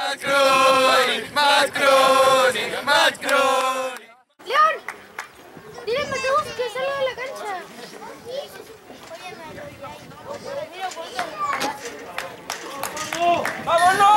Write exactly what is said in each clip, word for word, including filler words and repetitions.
Macron, Macron, Macron. León, dile a Mateus que salga de la cancha. ¡Vámonos!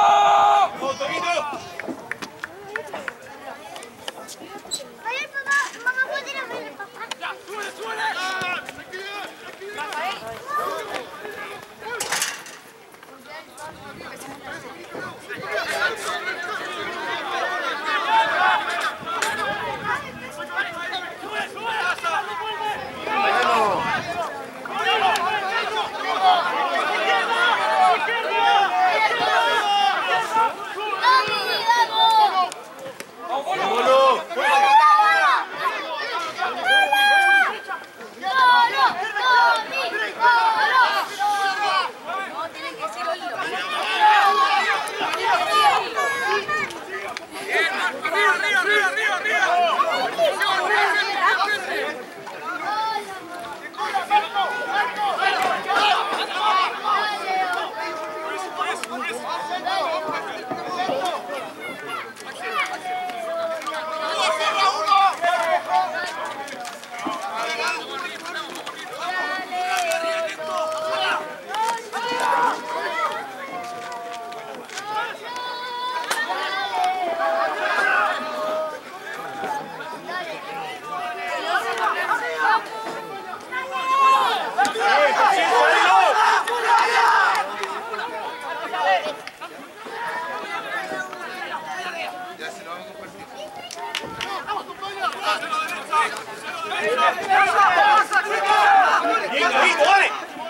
¡Bien, Gabito, dale!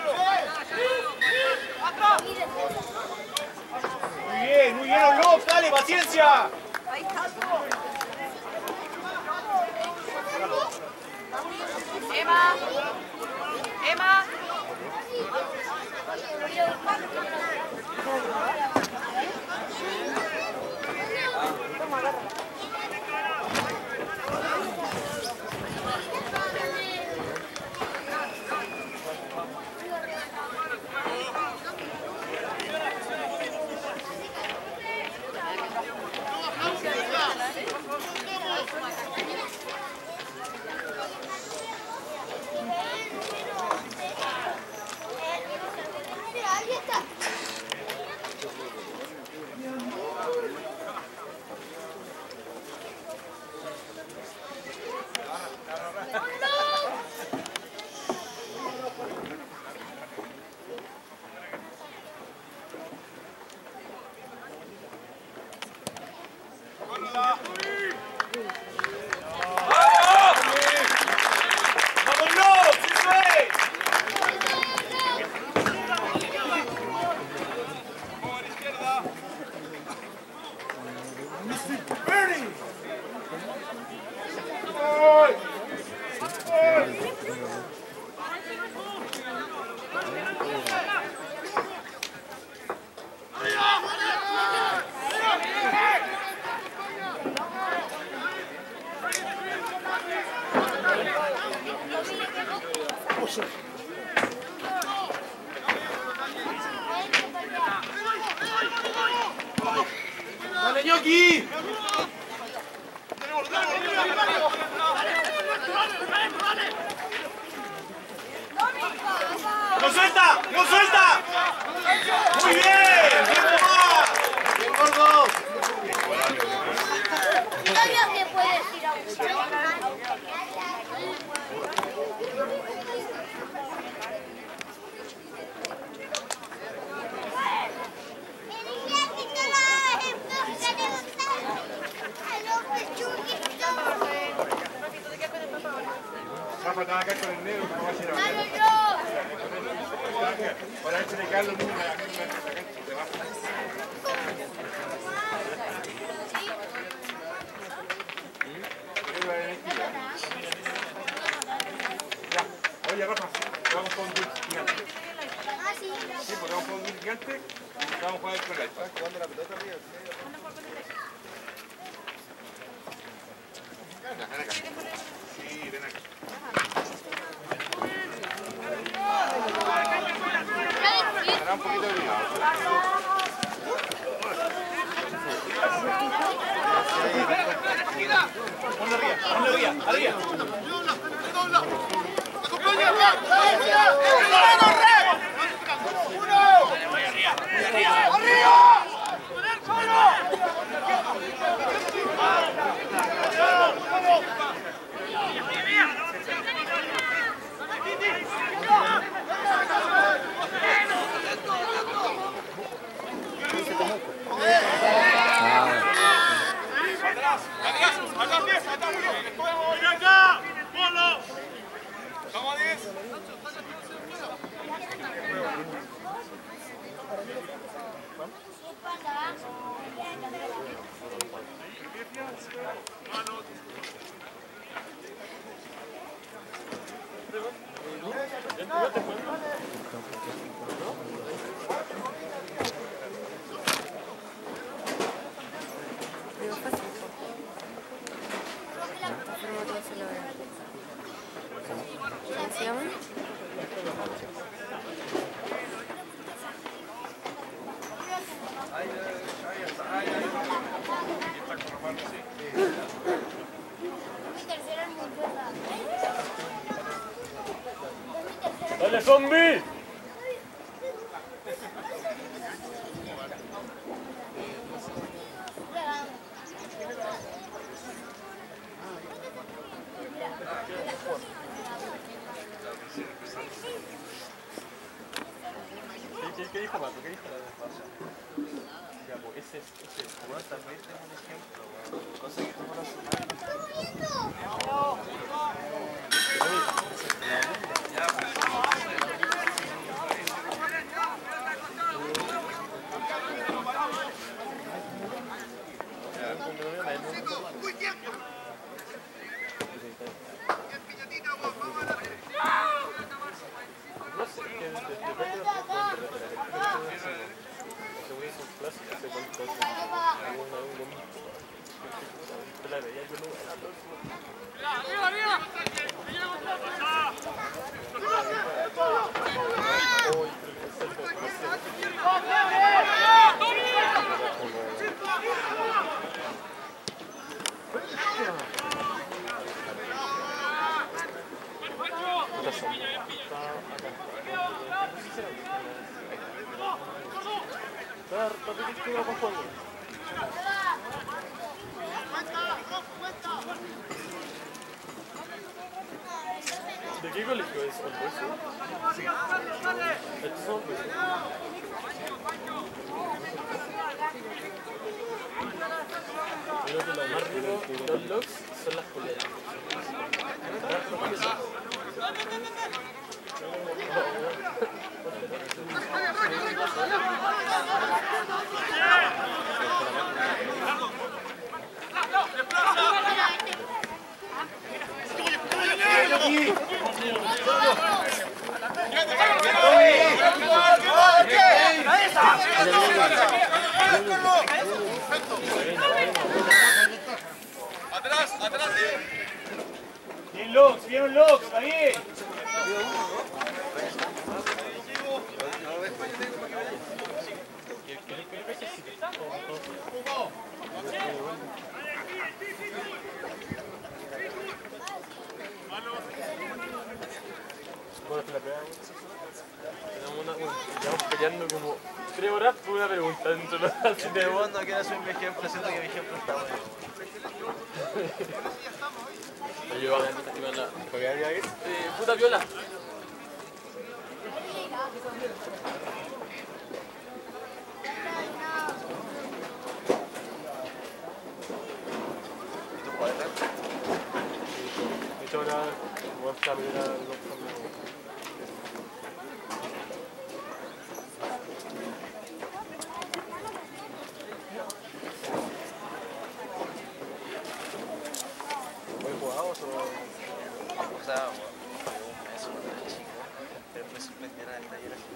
Muy bien, muy bien, Orlov, dale, paciencia. Emma, Emma. ¡Dale, Ñoqui! ¡No suelta! ¡No suelta! ¡Muy bien! ¡Bien, Tomás! ¡Bien, gordo! Creo que puedes ir a buscar. Rafa, te vas a caer con el negro, no vas a ir a ver. Ahora échale a Carlos mismo a la cancha, te vas. Ya, oye Rafa, vamos con un dulce gigante. Ah, sí. Sí, porque vamos con un dulce gigante y vamos a jugar con la ¿estás jugando la pelota arriba? Ven acá. Sí, ven acá. Hará un poquito de cuidado. Ponle arriba, ponle arriba, arriba. ¡Dale, zombie! ¿Qué, qué dijo Pato? ¿Qué dijo la vez pasada? Ya, pues ese es, ese es, bueno, también tengo un ejemplo, weón. Cosa que tomó la semana. No sé, que depende de la ¡Arriba, arriba! ¿De qué colegio es Olboso? Estos son Olboso. Creo que lo más rico de los logs son las poleras. Atrás, atrás, Bien, Lux, bien, Lux, ahí. Bueno, la pegada. Tenemos una, bueno, estamos peleando como tres horas por una pregunta dentro de los Si de vos no quiero hacer mi ejemplo, siento que mi ejemplo está bueno. yo voy a ganar la ¿para qué eh, puta viola. Esto ahora voy a estar viendo los cambios. O sea, un mes cuando era chico, pero me sorprendiera el taller así.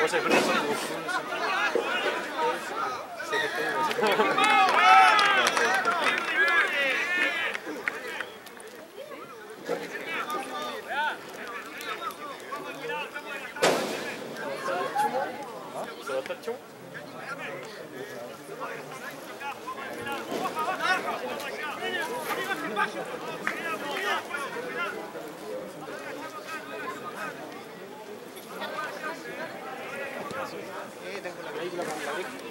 sé, pero eso ¿se va a estar chum? Eh, tengo la película con la Vicky.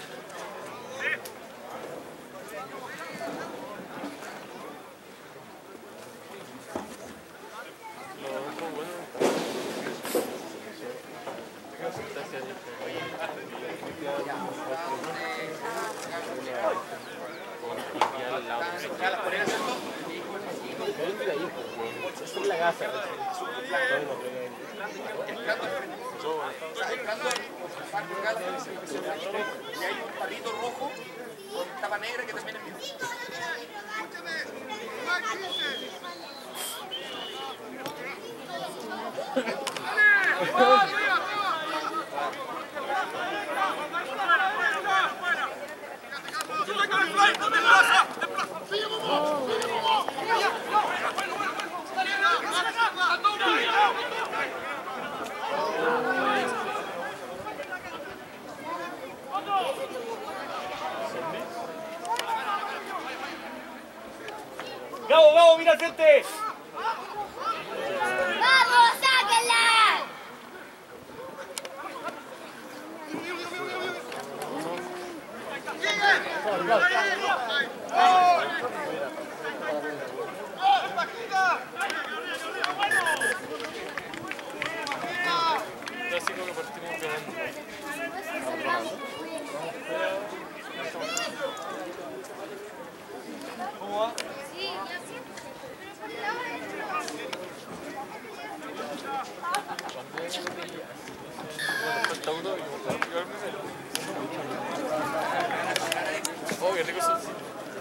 Lo otro bueno es la gasa. Y hay un palito rojo con tapa negra que también es mío. ¡Gabo, Gabo, mira al frente! ¡Vamos, sáquenla! Clásico que partimos ganando. ¿Cómo va? Sí, ya sí. Falta uno y vamos a pegarme menos. Oh, qué rico son.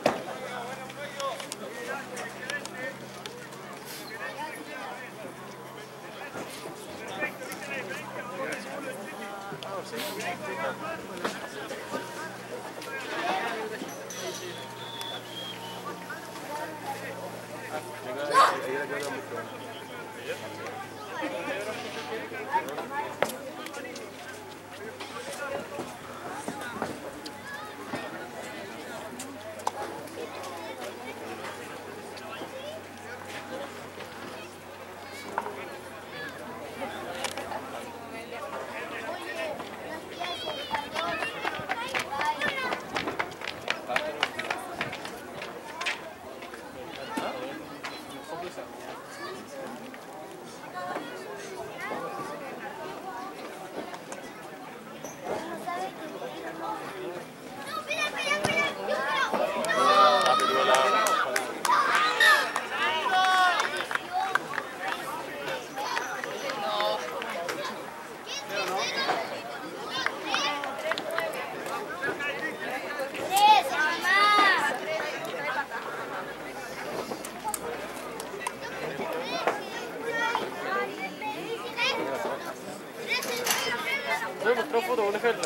No, mostró foto, una ejemplo.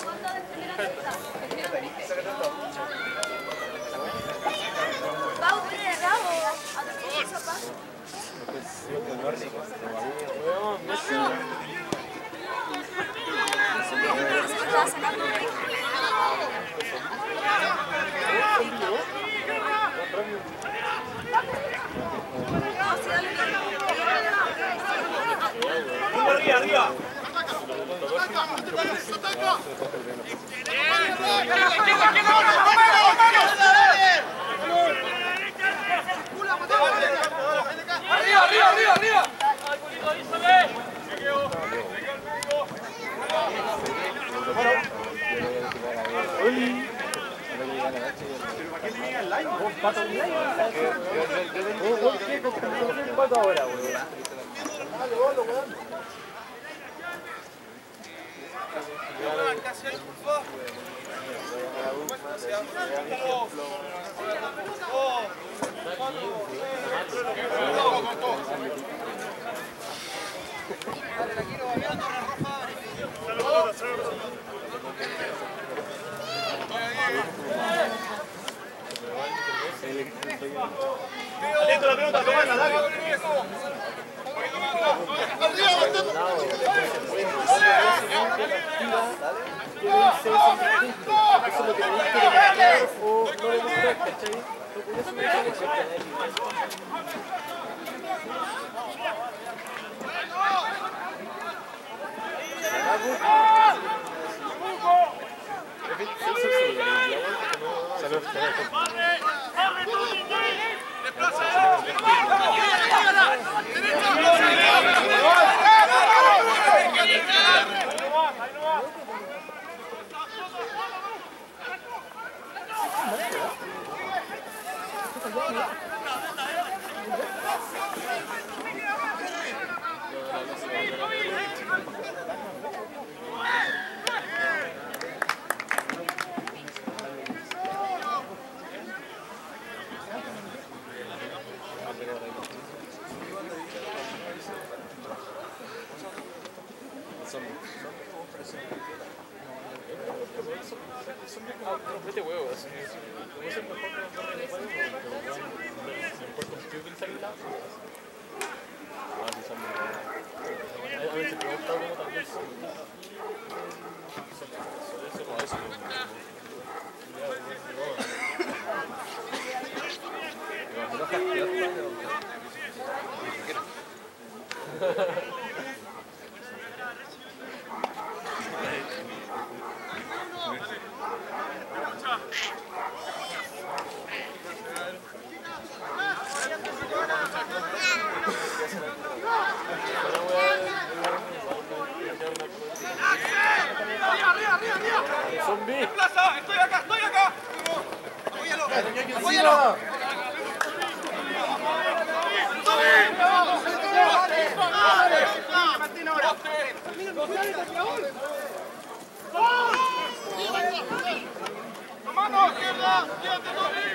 Arriba, arriba. ¡Arriba, arriba, arriba, arriba! ¿Cuánto ahora, güey? Atento la pelota, tomala, dale. Eso lo tenéis que demostrar o no demostrar, ¿cachai? No podías demostrar eso. Vete huevos, así es. Como es el mejor que nos va a regalar, pero mejor construir utilizar el lado. A veces te gusta como también son. Eso no, eso no. ¡Zombie! ¡Plaza! ¡Estoy acá! ¡Estoy acá! ¡Apóyalo! ¡Apóyalo! ¡Martín ahora! ¡Mano! ¡Izquierda! ¡Quédate,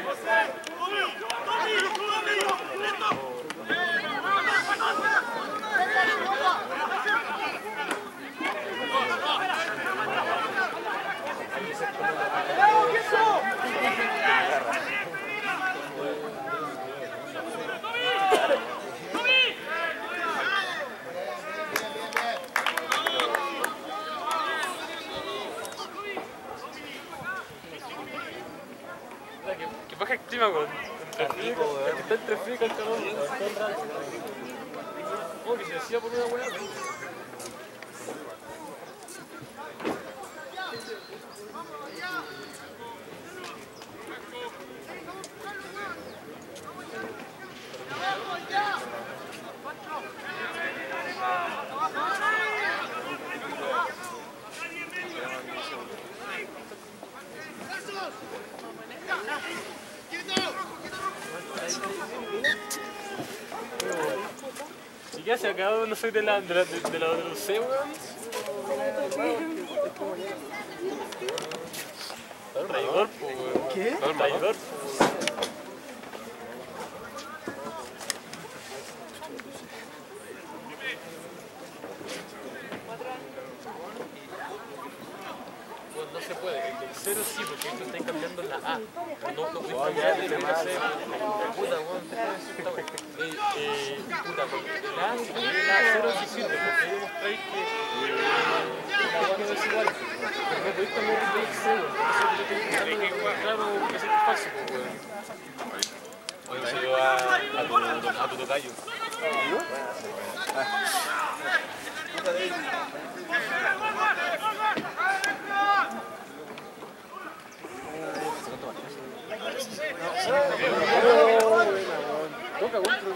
¿Qué baja clima, weón? Está entre frío y calor, está raro. Oh, que se hacía por una weá. ¿Y qué hace acá? No soy de la de la de la de la U C, weón. Da un raidor, po, weón. ¿Qué? Da un raidor, po, weón. Pues no se puede, el cero sí, porque esto está cambiando la A. No, no puedes cambiar de la C. Puta, weón, deja de decir esta weón. Eh, eh, puta, porque la A, la cero sí sirve, porque demostráis que la weón es desigual. Pero no podéis cambiar de X C, weón. Eso es lo que estoy intentando claro que es falso, weón. Oye, se dio a, a, tu, a tu tocayo. ¿No? Puta de él. Toca otro,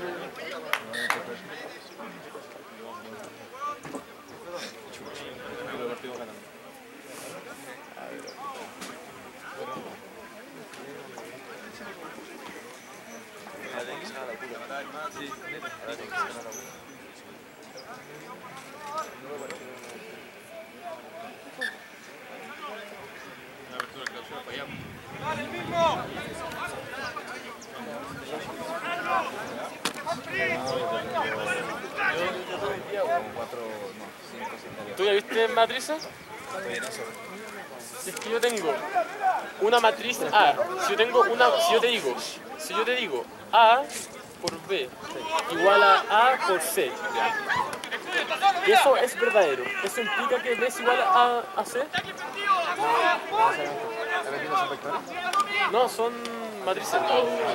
¿Tú ya viste Matrices? Si es que yo tengo una matriz A, si yo tengo una, si yo te digo, si yo te digo A por B igual a A por C, y eso es verdadero, ¿eso implica que B es igual a, a C? No, son matrices. No,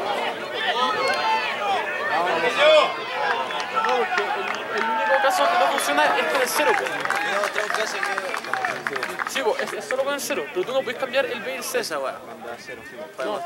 porque el, el único caso que no funciona es con el cero. Pues. Tiene otro caso que... Sí, pues, es, es solo con el cero, pero tú no puedes cambiar el B y el C. Esa weá. No.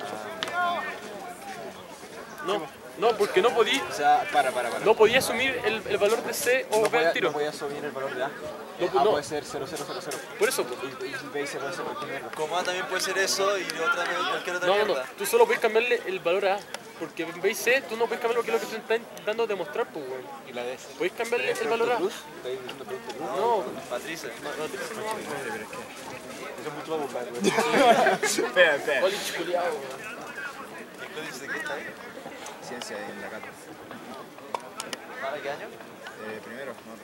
No, no, porque no podí, O sea, para, para, para. no podía asumir el, el valor de C o No B podía, al tiro. no podía subir el valor de A. No, A no. puede ser cero cero cero cero. Por eso, pues. Y, y B se puede ser cualquier mierda. Como A también puede ser eso y otra cualquier otra No, no, no, mierda. tú solo puedes cambiarle el valor a A. Porque en B y C tú no puedes cambiar lo que es lo que te están dando a demostrar, pues, weón. Y la de S. Puedes cambiarle el valor a A. Plus, ¿estáis diciendo producto plus? No, Patricia. no, no tienes que Eso es mucho más bombar, güey. Espera, espera. Oli chuleado, weón. ¿Qué códice de qué está ahí? Ciencia en la Cato. ¿Para qué año? Eh, primero, no.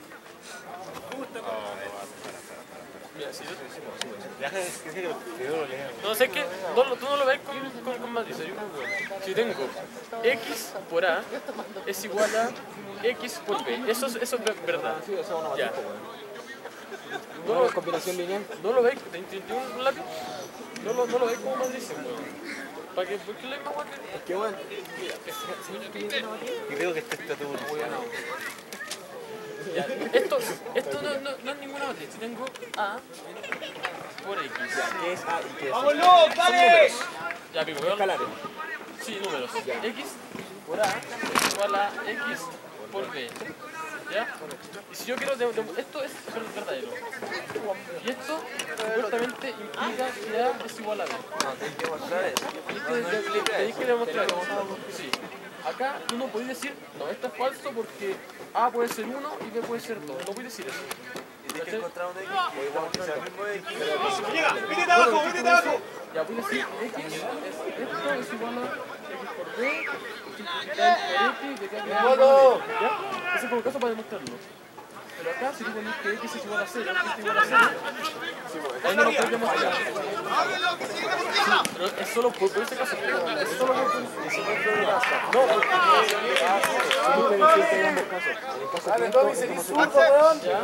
Mira, si yo Viaje es que yo lo leo. no sé qué, no, lo- tú no lo ves con, con, con matrices, yo creo que bueno. Si tengo X por A es igual a X por B, eso es, eso es ver- verdad. Sí, eso es una Ya. matriz, güey. No Una lo, combinación lineal. no lo veis, ¿te entiendes un lápiz? No lo, no lo veis como matrices, weón. ¿Para qué? ¿Por qué le misma matriz? Es que, bueno, Y veo que este está todo muy ganado. Ya, esto, esto no, no, no es ninguna matriz, si tengo A por X. ¿qué es A y qué es? Son números. Ya, pico, ¿veo? Escalares. Sí, números. X por A es igual a X por B. ¿Ya? Y si yo quiero... de- de- esto es verdadero. Y esto supuestamente implica que A es igual a B. No, tienes que mostrar eso. Tenéis que, de- de- tenéis que demostrar eso. Sí. Acá tú no podés decir, no, esto es falso porque A puede ser uno y B puede ser dos. No puedes decir eso. Y tienes que encontrar un X. O igual que sea el mismo X. Ya puedes decir X es esto es igual a X por B, multiplicado por X, de que acá igual a B. ¿Ya? Ese es como caso para demostrarlo. Pero acá si tú pones que X es igual a cero, X es igual a cero, ahí no lo puedes demostrar. Sí, pero es solo por, por ese caso. Es solo por ese No, porque Dale, Tommy, se hizo zurdo, weón. ya.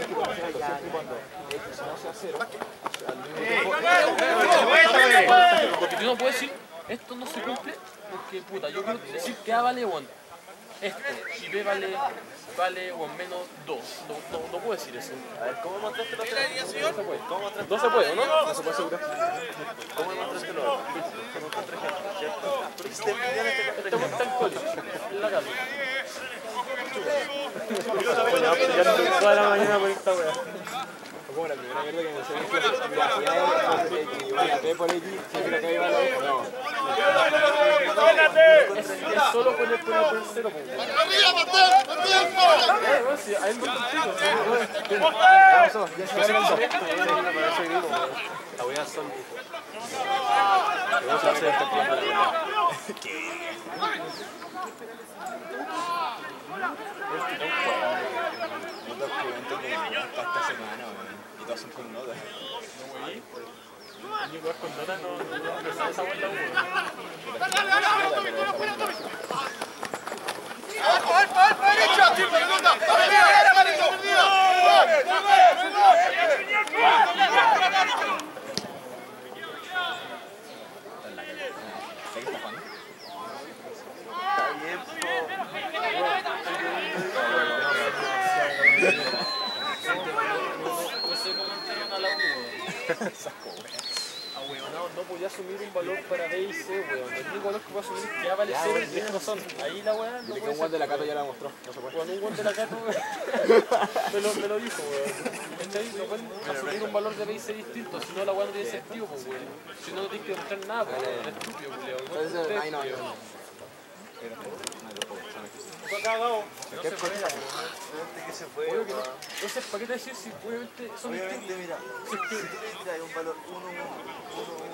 Porque tú no puedes decir, esto no se cumple, porque puta, yo quiero decir que A vale one, esto, y B vale, vale one menos dos. No, no, no puedo decir eso. A ver, ¿cómo mostraste lo otro? No se puede. ¿Cómo mostraste? No se puede, ¿no? No se puede asegurar. ¿Cómo mostraste lo otro? Con otro ejemplo, ¿cierto? Porque si te pillan este Este weón está en college, en la casa. Toda la mañana por esta weá. Como la primera mierda que me enseñó fue mira, si hay X igual a P por X, significa que igual a X. No. Es, es solo poner, poner, poner cero, pues. Eh, bueno, sí, ahí no te explico, sí, bueno. Ah, eso, ya se ve eso. La weá son... Vamos a hacer esta primera weá. Puta, que evento que hasta esta semana, weón. Y todos son con notas. Ni weá con nota, no, no, no, no sabe esa weá en la U. Está bien, No sé cómo entraron a la U, weón. Ah, weón, no, no podía asumir un valor para B y C, weón. El único valor que puedo asumir es que A vale cero y tienes razón. Ahí la weá no Dile que puede un guante de ser. la Cato ya la mostró. No se puede. Cuando un guante de la Cato me lo, me lo dijo, weón. ¿Cachai? No pueden asumir un valor de B y C distinto, si no la weá no tiene sentido, pues, weón. Si no, no tienes que demostrar nada, pues, weón. Es estúpido, weón. Entonces, ahí no, ahí no. No se puede. Obviamente que se puede. Obvio que no. Entonces, ¿para qué te decir si obviamente son Obviamente, distintos? mira, si tú le traes un valor uno, uno, uno, uno,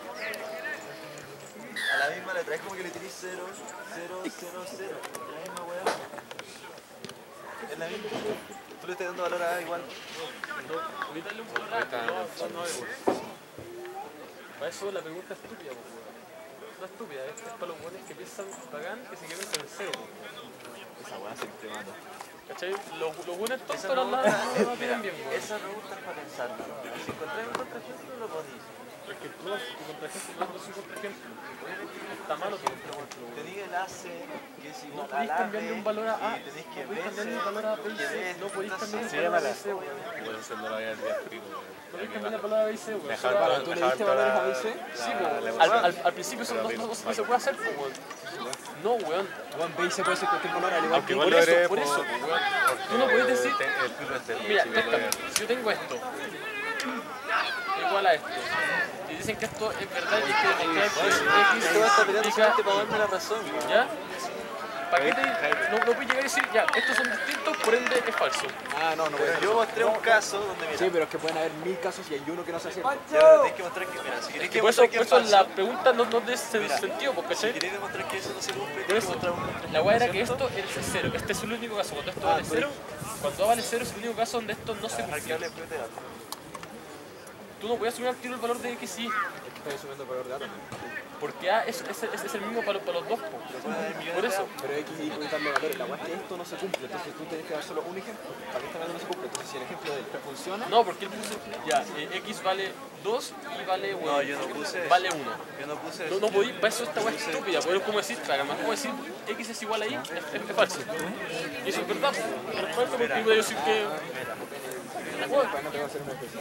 a la misma le traes como que le tirís cero, cero, cero, cero, la misma weá. Es la misma. tú le estás dando valor a A igual. No, ahorita le un valor a no, no, no, no. Para eso la pregunta es estúpida, pues, weón. No es estúpida, es, es para los buenos que piensan bacán que se queden con el cero, pues, weón. Esa weá se te mata. ¿Cachai? Los, los buenos tontos Esa no pregunta, la eh, no la mira, tienen bien, weón. esa pregunta es para pensarla. Si encontráis un contraejemplo, lo ponís. Porque tú, tu contraejemplo no es un contraejemplo. Está malo tu contraejemplo, Te weón. diga el A C, que es No igual podéis al A B, cambiarle un valor a A, y tenés que no podéis B, cambiarle un valor a B y que C, B, no podéis entonces, cambiarle sí, un valor a B llámala. y C, weón. Bueno, eso no lo había escrito. No podéis cambiarle el valor a B y C, weón. Dejar Solo a- para tú tú le le diste diste valores a B y C. Sí, po, al, al, al principio son dos dos cosas que se puede hacer, po, weón. No, weón. Juan B y C puede ser cualquier valor al igual que Por eso, por eso, weón. Tú no puedes decir, mira, préstame, si yo tengo esto, igual a esto, y dicen que esto es verdad y que demostrar que X te vas a estar peleando significa solamente para darme la razón. ¿ya? ¿Para qué te, no, no puedes llegar y decir, ya, estos son distintos, por ende es falso. Ah, no, no puede ser. Yo mostré un caso donde, mira, Sí, pero es que pueden haber mil casos y hay uno que no se acierta. ya, pero tenés que mostrar que, mira, si querés que Y por eso, demostrar que por es eso falso, la pregunta no, no tiene sen- Mira, sentido, porque si ¿cachai? querés demostrar que eso no se cumple, Por tienes eso, que mostrar un contraejemplo. la weá era que ¿cierto? esto es cero, este es el único caso, cuando esto vale cero, cuando A vale cero es el único caso donde esto no se Dejar que cumple. hable después de datos. Tú no puedes asumir al tiro el valor de X y Y, Estoy subiendo el valor de datos. porque A es, es, es, es el mismo para, los- para los dos, po. Por eso. Pero X y Y pueden darle valores. La weá es que esto no se cumple. Entonces tú tienes que dar solo un ejemplo para que esta vaina no se cumple. Entonces si el ejemplo de él funciona, No, porque él puso, ya, eh, X vale dos y vale uno. No, yo no puse eso. Vale uno. Yo no puse No, eso. no podí, para eso esta weá es estúpida, porque es como decir, para más como decir X es igual a Y, es, es, es falso. Y eso es verdad, pero es falso porque voy a decir que... para no te va a hacer una especie.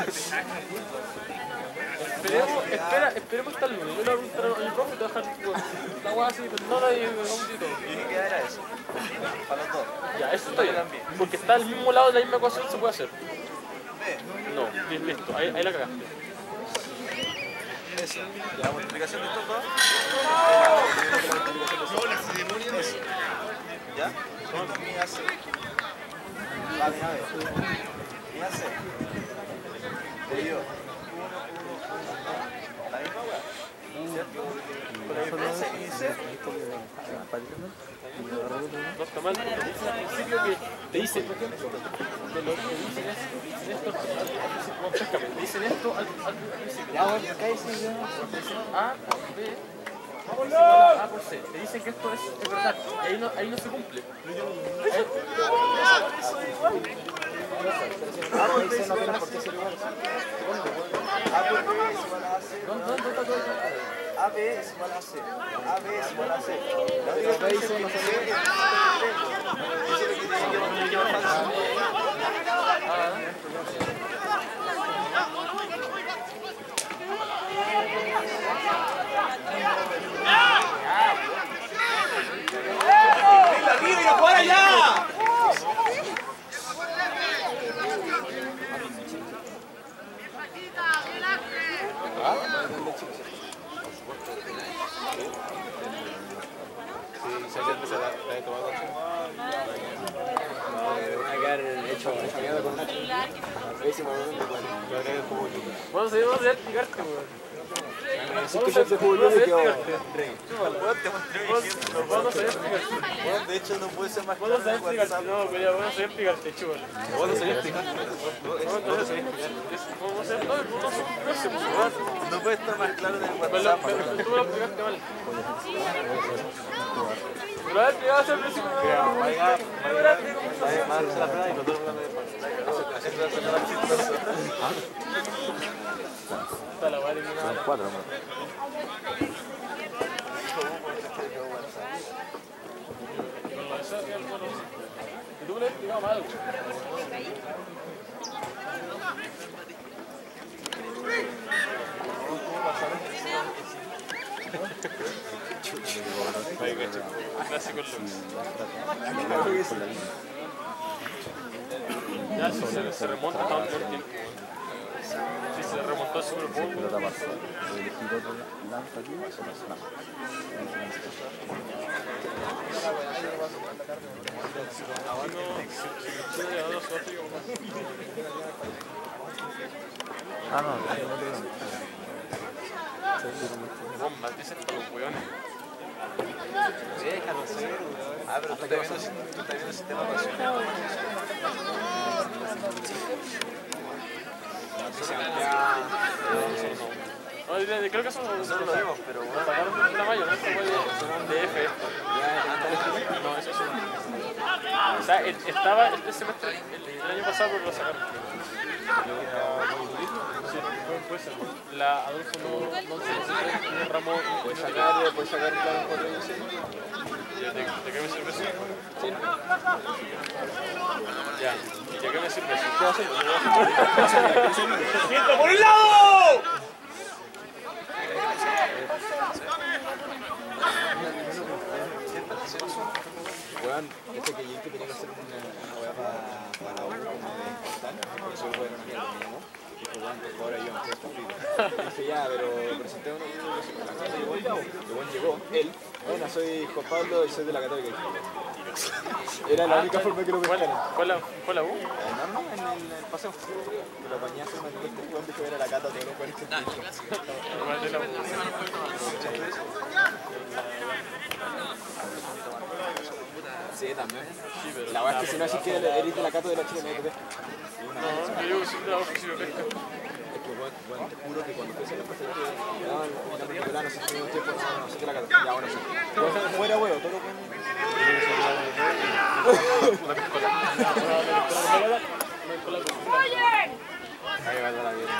Esperemos, espera, esperemos hasta el lunes. Yo le voy a preguntar al profe y te voy a dejar bueno, la weá así, pero no la de audito. Y dije que era eso. Para los dos. Ya, eso está bien. Porque está al mismo lado de la misma ecuación, se puede hacer. B. No, li- listo, ahí, ahí la cagaste. Eso. La multiplicación de estos dos. Eso. ¿Ya? Con mi A C. Vale, a ver. Mi A C. Te digo. La misma weá. ¿Cierto? Con la diferencia que dice. No está mal, pero te dicen al principio que te dicen, por ejemplo, de lo que dicen es, dicen esto al principio, bueno, péscame, te dicen esto al, al principio. Ya, bueno, acá dice ya. Te dicen A por B es igual a A por C. Te dicen que esto es, es verdad, y ahí no, ahí no se cumple. Ahí- Ah, por dice no tiene por qué ser igual. A por B es igual a C. ¿Dónde dónde está todo esto? A B es igual a C. A B es igual a C. La única Pero B diferencia dice no es se que C es Eso es lo que te dije yo cuando yo falso. Sí, se ayer se la he tomado. No, van a quedar hecho esa mierda con Nacho. Pésimo, ¿no? Yo creo que es como yo. Vamos a ir, vamos a ir a explicarte, weón. Si tú se jugó yo, me quedo rey. Te mostré diciendo. Vamos a ir a explicarte. Bueno, de hecho, no puede ser más Vamos a claro ir en a explicarte. WhatsApp. No, pero ya, vamos a ir a explicarte, chulo. Bueno, se explicar. Vamos a hacer, vamos a hacer, no, no, no sé, pues, weón. No puede estar más claro en el Pero, WhatsApp. pero, pero tú me lo explicaste mal. Me lo habías explicado hace al principio, no, no, no, Vaya, no, grande, ¿cómo se hace? vaya, más la prueba y con todo el mundo de Eso va a sonar chistoso. Está la weá eliminada. Cuatro, Y tú me lo has explicado mal, weón. Clásico Lux. Ya, si se, se remonta, está un buen tiempo. Si se remontó el Super Bowl. Ah, no. Bombas, dicen para los weones. Déjalo ser, weón. Ah, pero tú estás viendo, tú estás viendo el sistema nacional. No, creo que eso Nosotros lo vemos, pero bueno. sacaron la mayo, ¿no? Esto fue de, de F. No, eso sí. O sea, el- estaba este semestre, el, el año pasado, pero lo sacaron. Sí, puede, puede ser. La Adolfo no, no se necesita un ramo. Puedes sacar, puedes sacar un plan cuatro años. ¿De, de qué me sirve eso? Sí. Ya, ¿y de qué me sirve eso? ¿Qué haces? ¡Sienta por un lado! Weón, este que yo que tenía que hacer una, una weá para la U, como de portal, por eso fue una mierda, me llamó. Dijo, weón, por favor, ayúdame, estoy estúpido. Dije, ya, pero presenté uno que la casa y llegó el cabo. El weón llegó, él, bueno, soy Juan Pablo y soy de la Católica. Era la única forma que lo ¿Cuál, pescaran. cuál, la, ¿Cuál la U? No, no, en el, en el paseo. Que lo bañé hace una que este weón dijo que era la cata, todos los weones que ¿Cuál de la U? Sí, también. Sí, pero La weá es que si no así que eres de la cata de la Chile, no hay que ver. no, yo digo que sí de la U que sí me pesca. Es que, bueno, bueno, te juro que cuando empecé a empezar que me daban una película, no sé si un tiempo, no, no sé qué la cata. Ya, bueno, sí. Pero fuera, weón, todo lo que... Ahí va la vida.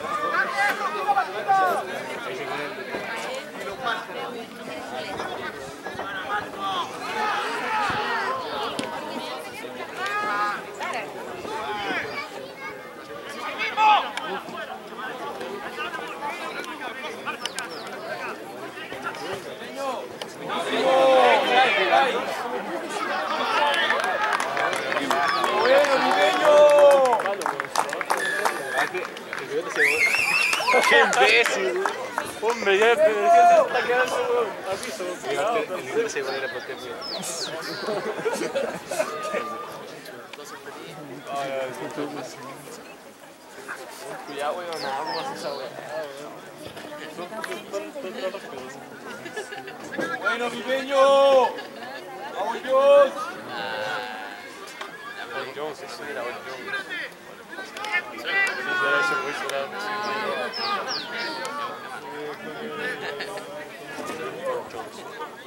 ¡Qué imbécil! Hombre, ya pero ¿qué se está quedando a piso? El líder se va a ir a poder. Cuidado, weón, nada más esa weá. ¡Bueno, pipeño! ¡Vamos, Dios! Paul Jones, eso era Paul Jones. Sí, era ese güey, era Paul Jones.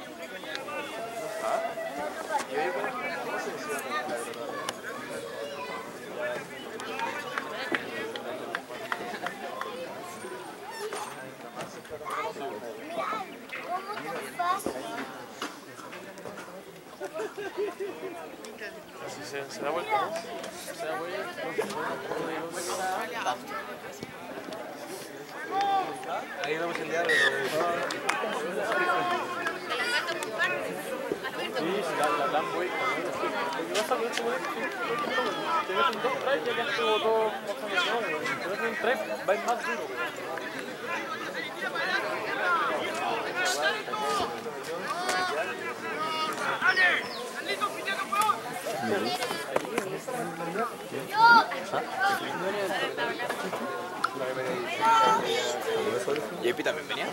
Si se, se da vuelta, ¿no? Se da vuelta. Ahí vemos el diablo. Sí, si la, la dan vuelta. Lo que pasa con este güey es que te meten dos tries y ya quedaste como todo bajo emoción, güey. Te meten un try, va a ir más duro, güey. ¿Y Epi también venía?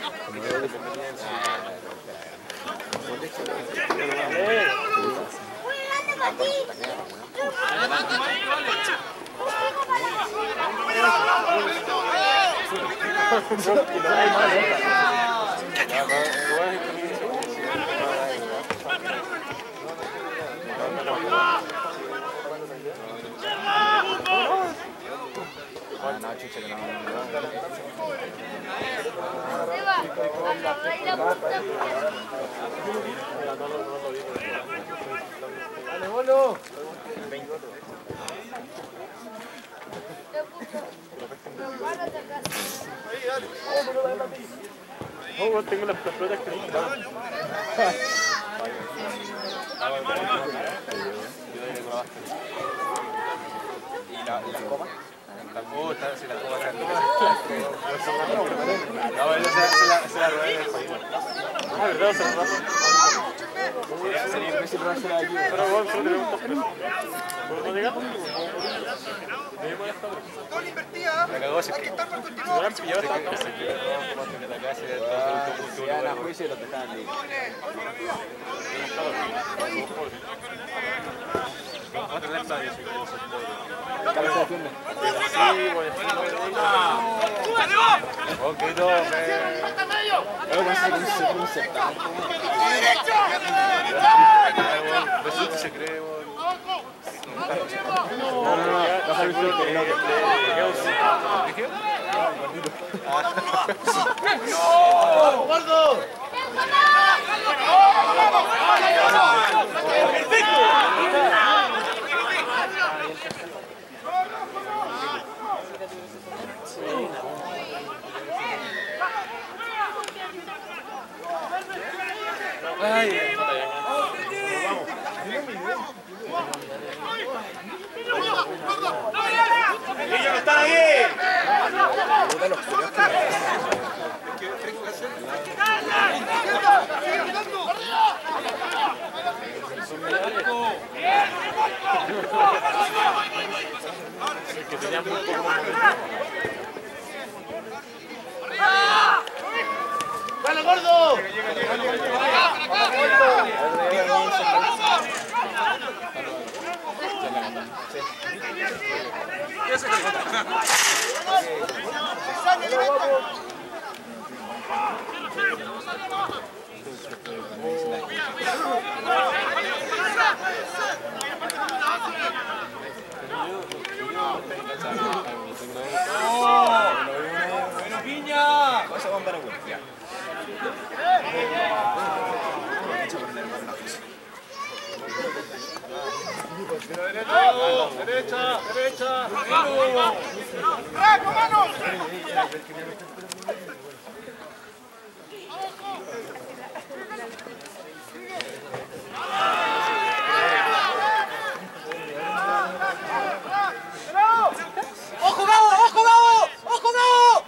¡Dale, bolo! Oh, tengo las pelotas que no. ¿Y la, y la copa? Oh, está, si la copa está en No, esa se la, se la robé en el país. Ah, ¿verdad? Se lo Sería difícil robarse la ayuda. Pero bueno, solo tenemos dos pesos. ¿Podemos llegar? Debemos esta hora. Gol invertida. La cagó así. Hay que estar para Si no continuar. hubieran pillado esta Se quedó como que la casa y de se iban a juicio y los dejaban libres. Vamos a tener esta área, si queremos ser pobres. Cabeza de firme. Sí, pues, Ok, no, me... Pero con ese concepto, concepto. Besuti se cree, weón. No, no, no, no sabes lo que es. Ay, ¡Ellos no están ahí! que tenían muy poco momento. ¡Dale, gordo! ¡Bueno, piña! Esa bomba no cuenta. Ya. Derecha, derecha. ¡Raco, manos! ¡Ojo, Gabo! ¡Ojo, Gabo! ¡Ojo, Gabo!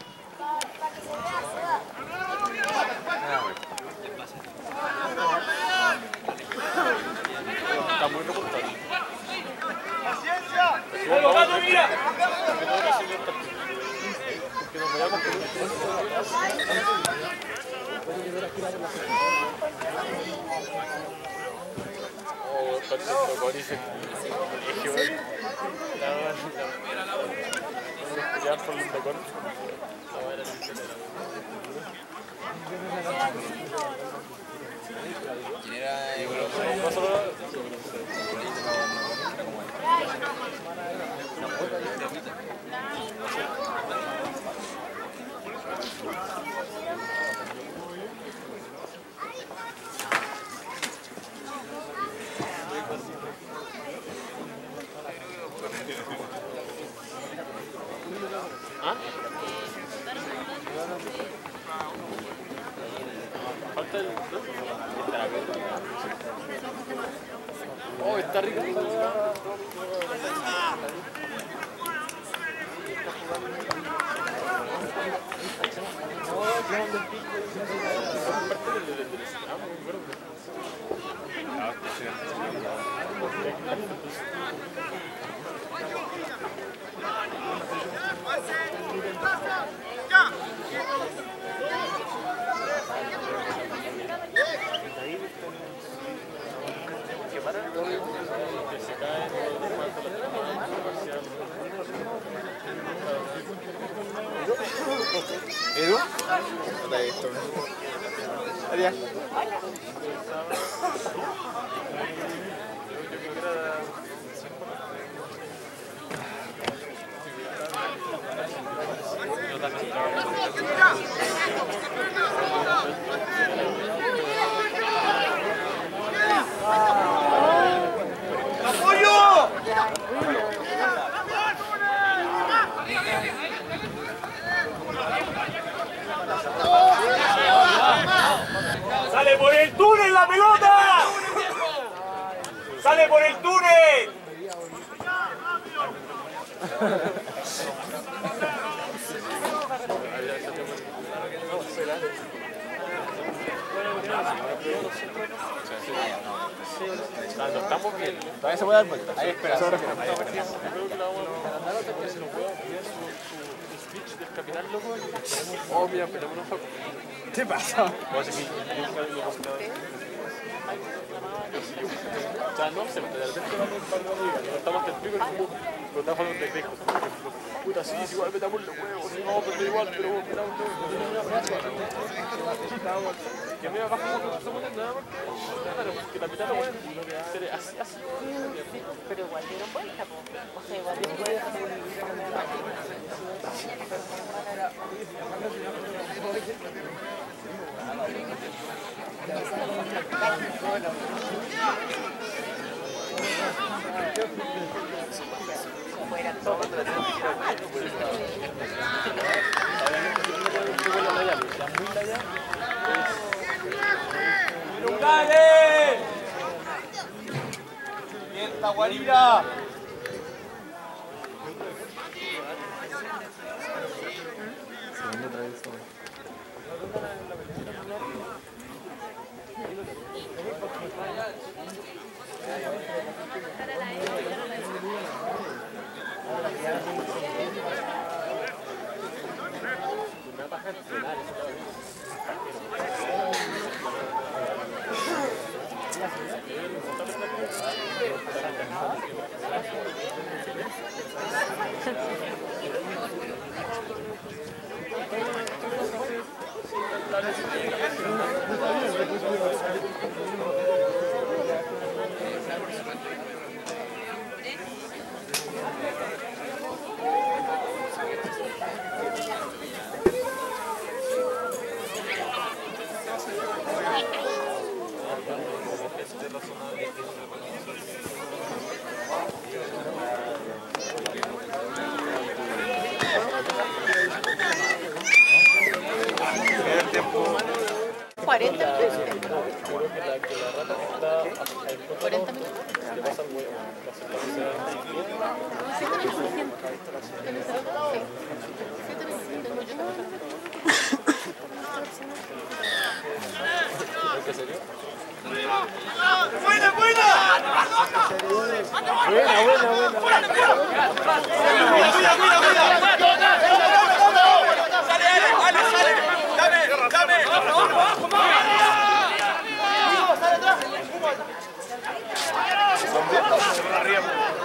Está muy reportado. ¡Paciencia! ¡Vamos, Gato, mira! Porque nos vayamos con Oh, está haciendo gol y se colegio, güey. La verdad, ya por el tocón. ¿Quién era el No solo... ¿Ah? Falta el... Oh, está rico. ¿Edu? No te he visto. Adiós. ¡Sale por el túnel la pelota! ¡Sale por el túnel! sea, no estamos bien. Todavía se puede dar vuelta. Hay esperanza. Yo creo que la vamos a que se nos pueda olvidar su speech del capitán loco. Oh, mira, pero no fue. ¿Qué pasa? O sea, que nunca lo postado. O sea, no sé, de repente vamos a no estamos hasta el pico, pero estamos hablando de Cristo. Puta, sí, es igual, metamos los huevos, no, pero igual, pero metamos los huevos. Que me bajo un poco, somos nada más que la mitad de los huevos, sería así, así. Pero igual dieron vuelta, po. O sea, igual dieron vuelta. Fuera todo. ¡Dale! ¡Mienta, Guarira! cuarenta minutos. cuarenta minutos. ¡Buena, buena! Buena, buena, buena. ¡Cuida, cuida, cuida! ¡Sale, Ale, Ale, sale! ¡Dame, dame! ¡Sale atrás! ¿Son vientos? Se van arriba.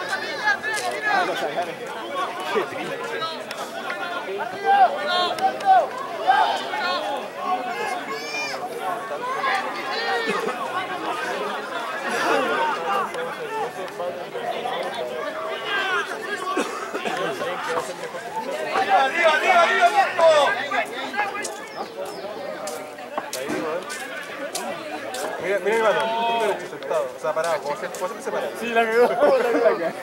¡Arriba, arriba, arriba, Marco! Mira, mira mi mano, un derecho sentado, o sea, parado, como siempre, como siempre se para. Sí, la cagó, la cagó.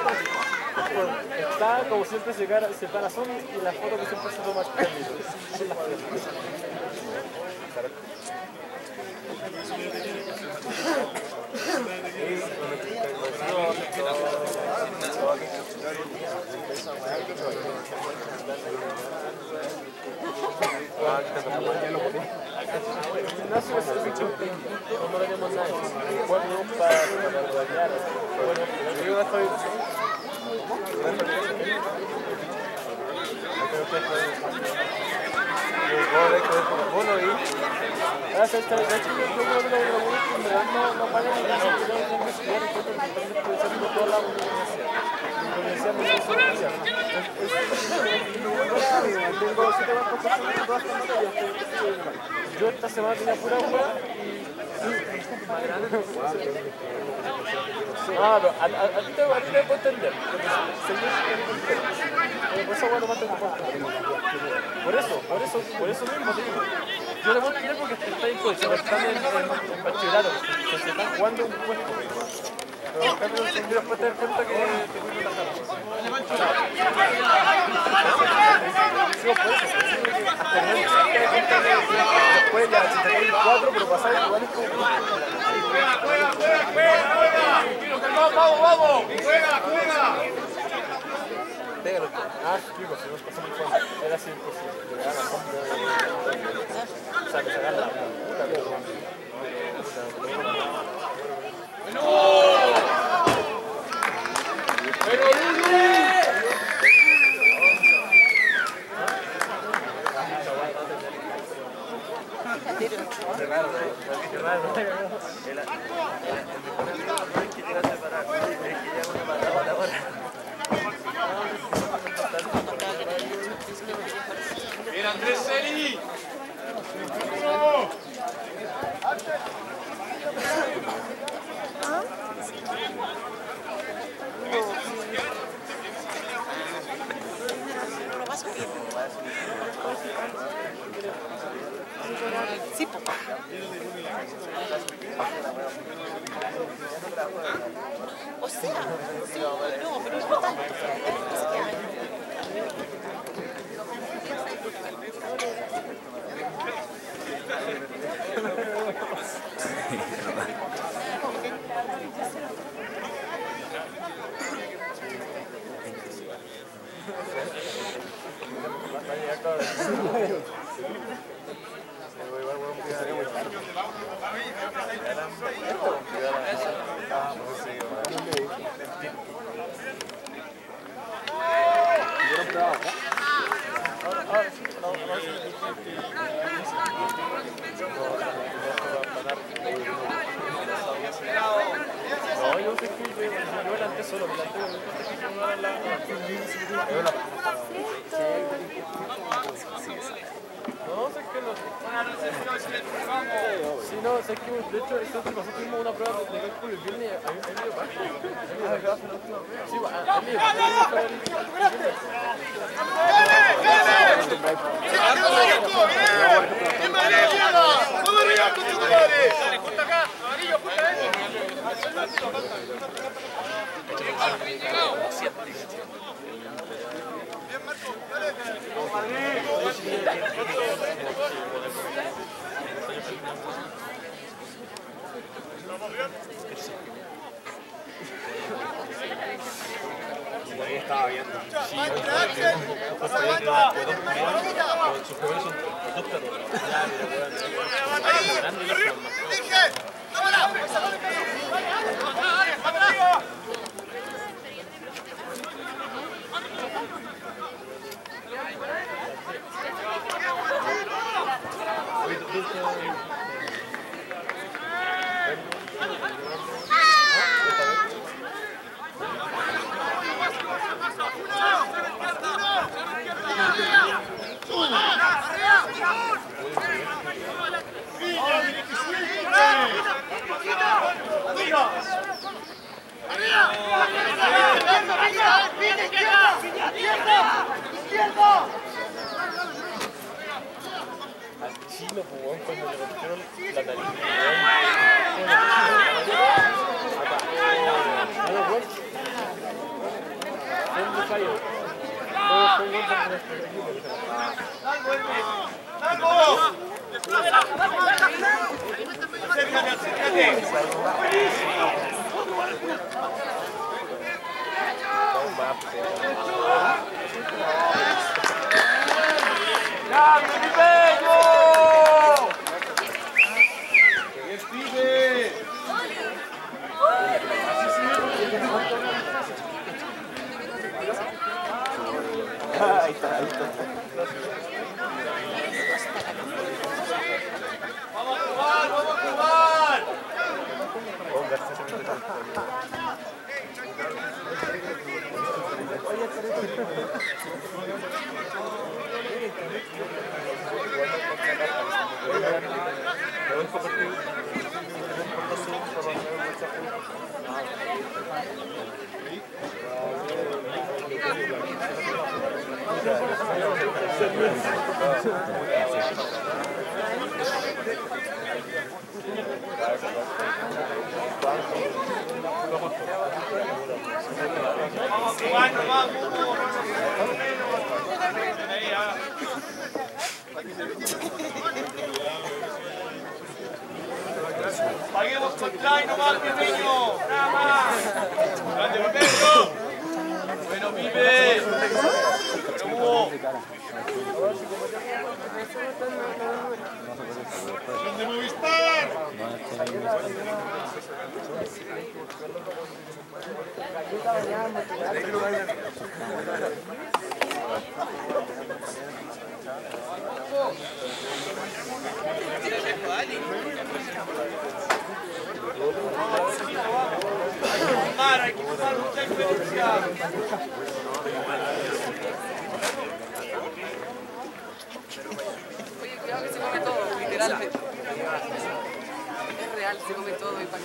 Está como siempre se para, se para solo y la foto que siempre se toma Carlitos. Son las fotos. No tenemos nada. Bueno, para bailar. Bueno, yo estoy. Bueno, y Gracias, está de hecho yo creo que lo bueno es que en verdad no, no pagan ni nada, yo tengo que investigar y creo que también estoy haciendo toda la universidad. La universidad me hizo universidad. Tengo siete bancos por todas las materias. Yo esta semana tenía pura hueá y... Ah, pero a, a, a ti te a ti te puedo entender. Por eso bueno más te puedo entender. Por eso, por eso, por eso mismo te digo. Yo le puedo entender porque están en coche, están en, en, en bachillerato, que se están jugando un puesto. Pero en cambio después te das cuenta que te fuiste tajado. Sí, por eso, hasta el momento después ya se te cae el cuatro, pero pasar igual es como... ¡Juega, juega, juega, juega! ¡Vamos, vamos, vamos! ¡Juega, juega! Pégalo. Ah, chico, si nos pasamos por ahí. Era así imposible. O sea, que sacar la puta, Qué raro. El, el, el mejor amigo no es que te vas a separar, es que ya una patada la hora. ¡Bien, Andrés Celi! Sí, po. O sea, sí, no, pero no tanto. No, yo sé que yo delante solo, delante no, sé que no. Sí, no, sé que de hecho nosotros tuvimos una prueba de cálculo el viernes, a mí me dio parte. Sí, a mí me Ahí estaba viendo. Sí, sus jugadores son dos perros. Ya, mira, grande la forma. Al chino, pues, cuando le rompieron la nariz. Fue un fallo. Fue un gol de nuestro equipo. ¡Acércate, acércate! ¡Ya, mi bello! ¡Bien, pibe! Ahí está, ahí está. ¡Vamos a jugar, vamos a jugar! Vamos a jugar nomás, Mumu. Paguemos con try nomás, pequeño. Nada más. Grande, Roberto. Bueno, vive. Bueno, Mumu. ¿Dónde Movistar? Hay que tomar mucha experiencia. Oye, cuidado que se come todo, literalmente. Es real, se come todo y para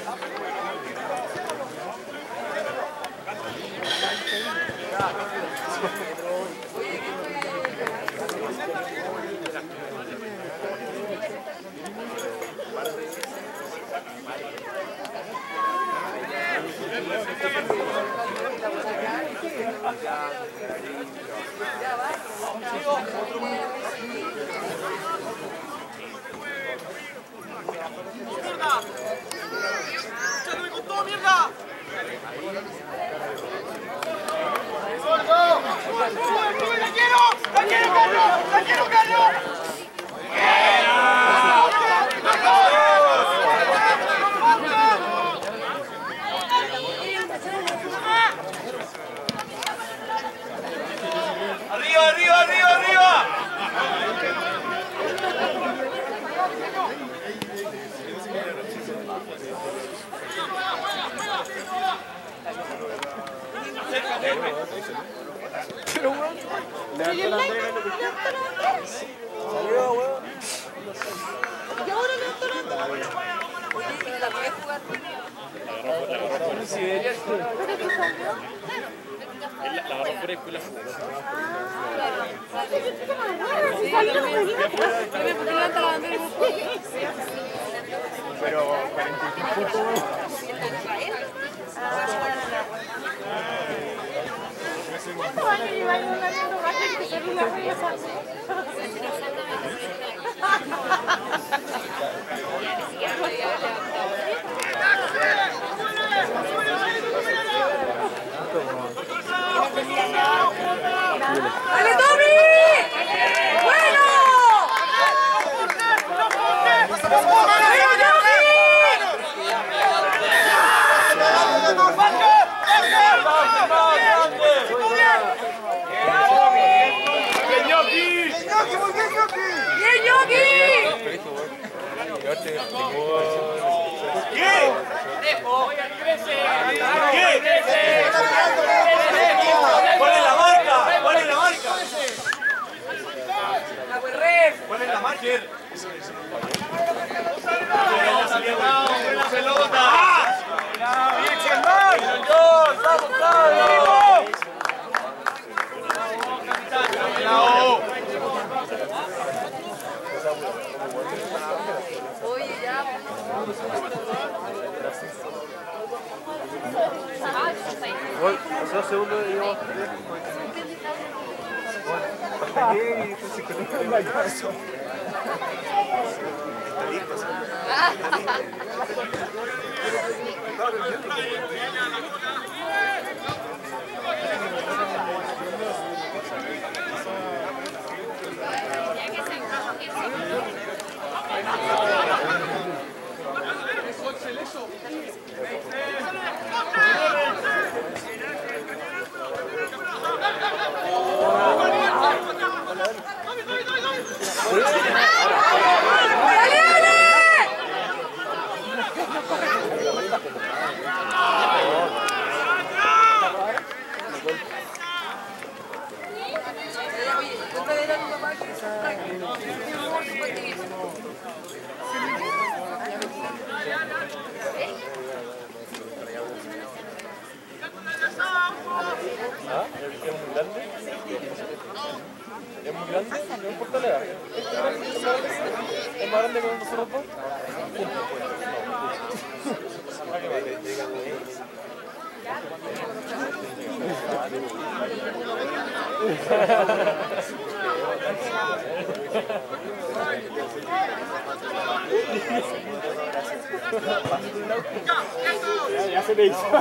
Arriba, arriba, arriba, arriba. La agarró fuera y fue la Pero cuarenta y cinco ¿Cuántos años lleva en una fotografía que se ve la risa? ¡Dale, Tommy! ¡Bueno! ¿Cuál es la marca? ¿Cuál es la marca? ¿Cuál es la marca? ¡Buena pelota! ¡Bien, Germán! ¡Vamos, vamos! Oye, ya. Gol, pasó segundo y yo. ¿Es muy grande? No importa la edad. ¿Es más grande que nosotros dos? ya se le hizo.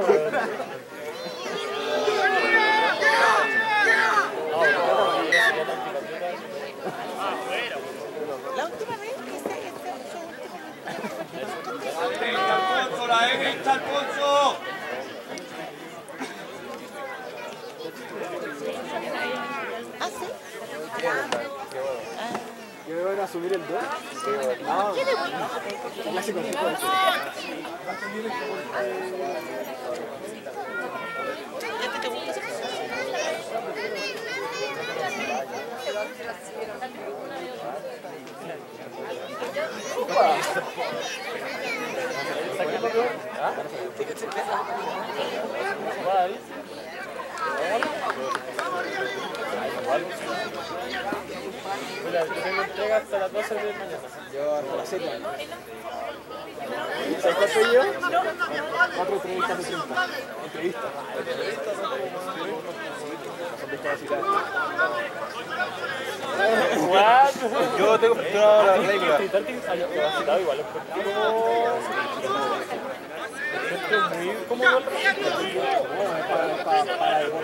La última vez que se ¡Alfonso, la M está Alfonso! ¿Ah, sí? a subir el dos. No, clásico. Mira, yo tengo entrega hasta las doce de la mañana. Yo hasta las siete. ¿Sabes cuál soy yo? Cuatro entrevistas de treinta. Entrevistas. What? Yo tengo filtrado la película. Igual es muy cómodo. Para, para, para el gol.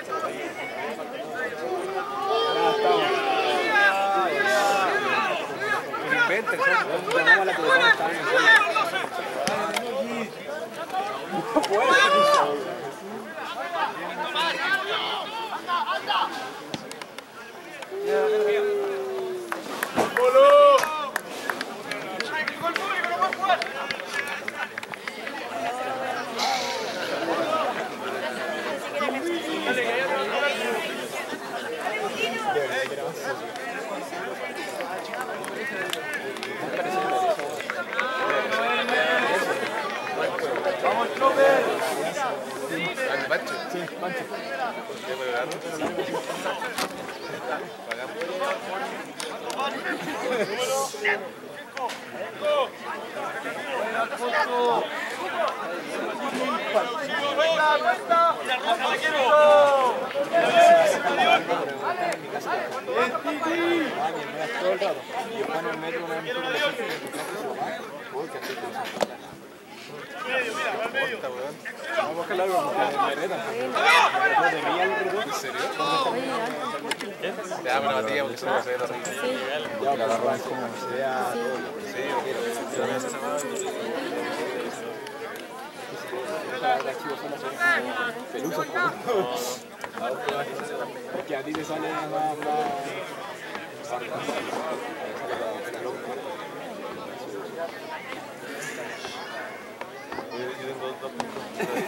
Inventen, llamamos a la pelota, está en el gol. No puedo. Vamos, Chopper. Pancho. Sí, Pancho. Vamos a buscar algo porque me retan. ¿En serio? Te damos una batilla porque se me va a hacer horrible. Ya, la barra es como sea. Sí, yo quiero. Yo voy a hacer esa madre. Pelusos. Porque a ti te sale más. Yo tengo dos puntos.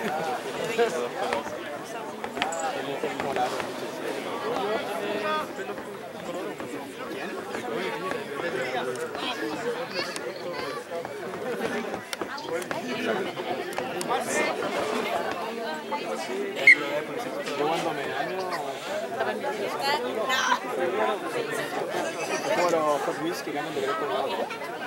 Yo cuando me daño. Como los Hot Wheels que ganan de ver con la otra.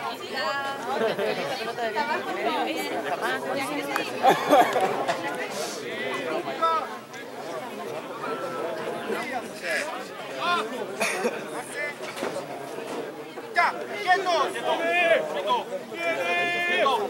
¡Ya! ¡Quieto! ¡Quieto! ¡Quieto!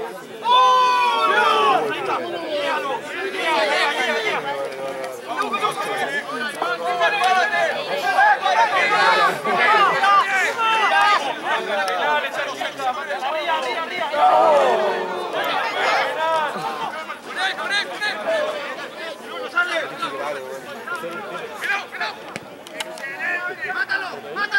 ¡Mátalo!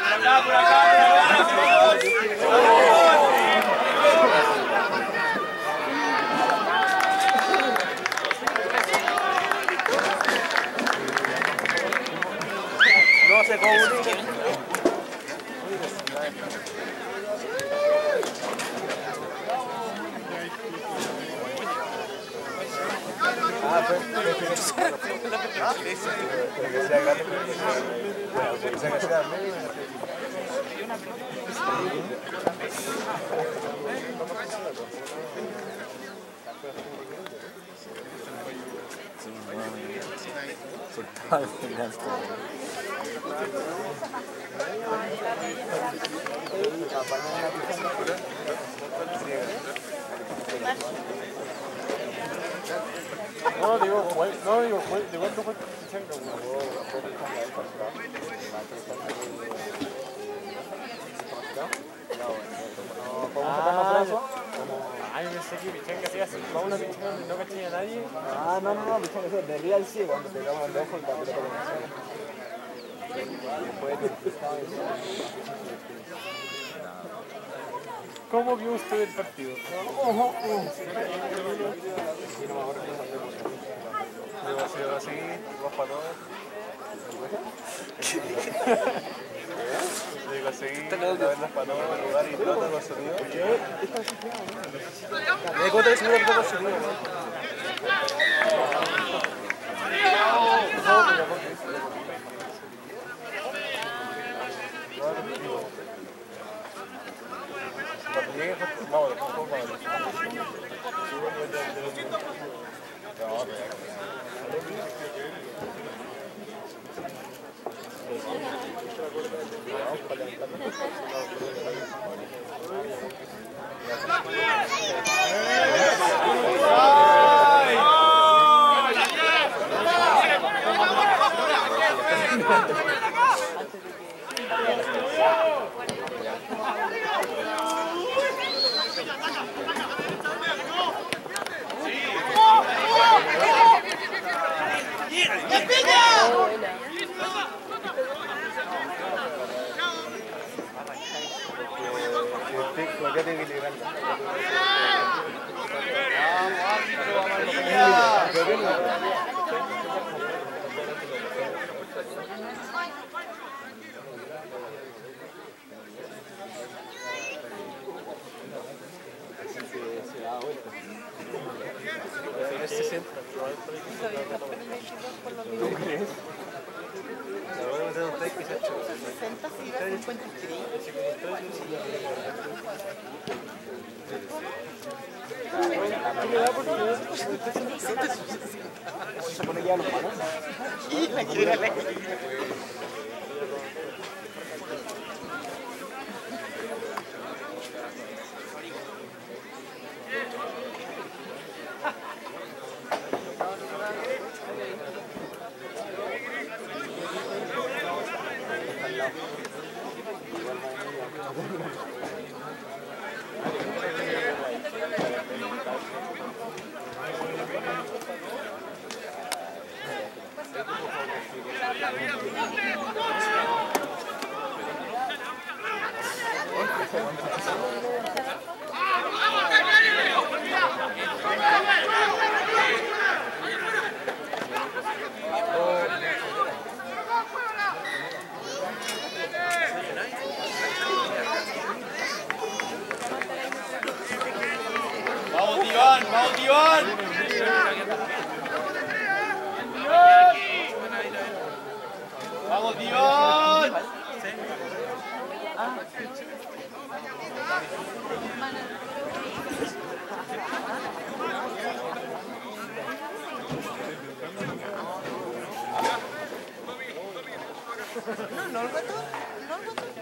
No se comunican. Ah, pues, ah, sí, sí, pero que sea grande, pero que sea grande. No, digo, no, digo, ¿de cuánto fue Pichanca? Ay, pensé que Pichanca se iba a hacer para una Pichanca donde no caché a nadie. Ah, no, no, no, Pichanca de Real sí, cuando pegamos el ojo y la pelota comenzó. Después de ¿Cómo vio usted el partido? Se va así, dos para todos. Digo así, a ver las palomas, lugar y trata con sonido. Me cuenta de seguro que trata con sonido. Cuando llegue, vamos, vamos, vamos. Se pone ya los manos. Y la quiere la ¡Vamos, Iván! ¡Vamos, Iván! ¡Vamos, Iván! No, no, el gato. No, el gato.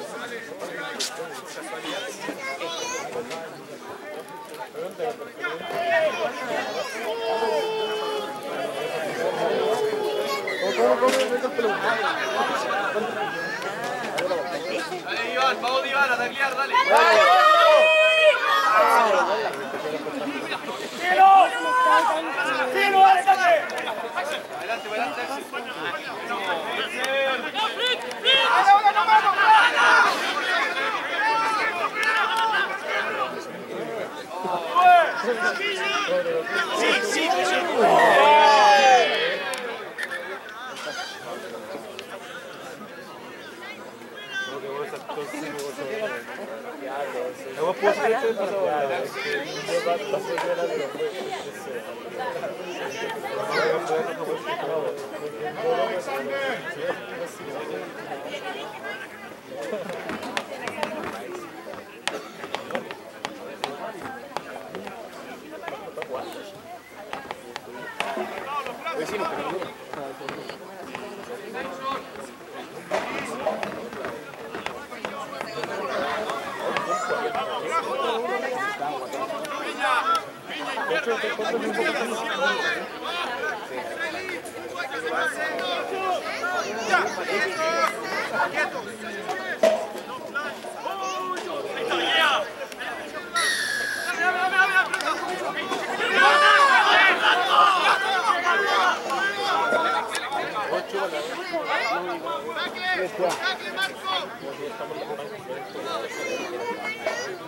Dale, Iván, vamos, Iván, a taclear, dale. Adelante, adelante. Sí, sí, sí. No puedo hacer esto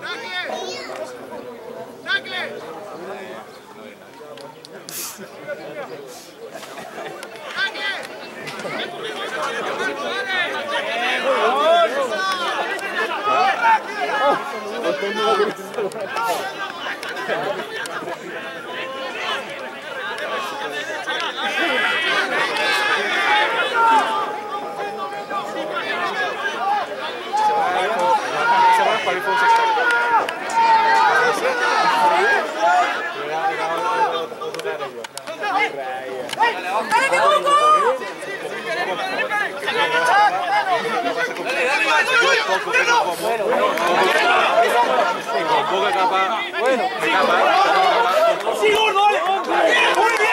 Poca capa. Bueno, capa. ¡Sí, gordo! ¡Muy bien!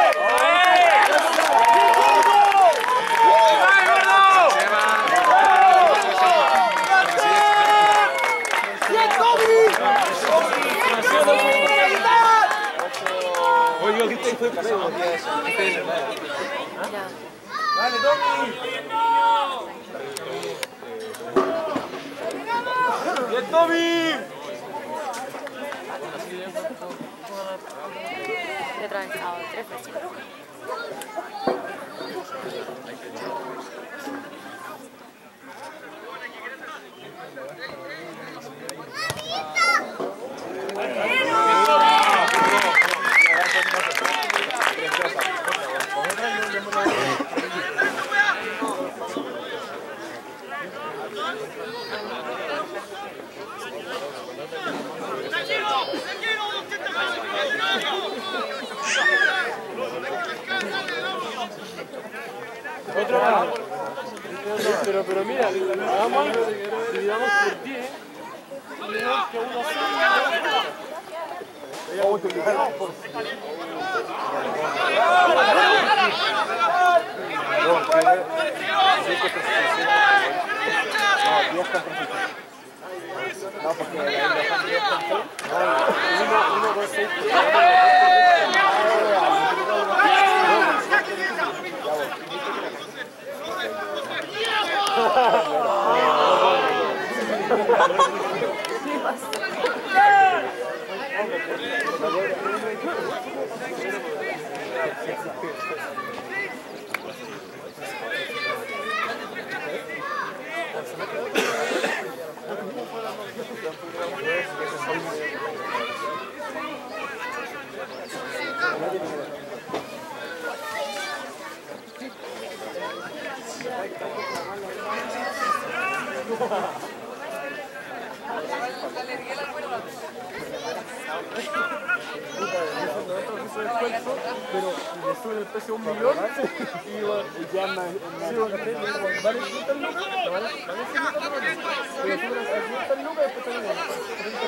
Oye, ¿qué te fue pasado? ¡Dale, Tommy! ¡Bien, Tommy! Le traen sábado tres veces. Otro más. Pero, pero mira, hagamos algo, dividamos por diez. Digamos que uno Vamos a multiplicar por no, porque la uno por seis. pero le suben el precio a un millón y ya más vale cincuenta lucas, vale cincuenta lucas, pero suben a cincuenta lucas y después también treinta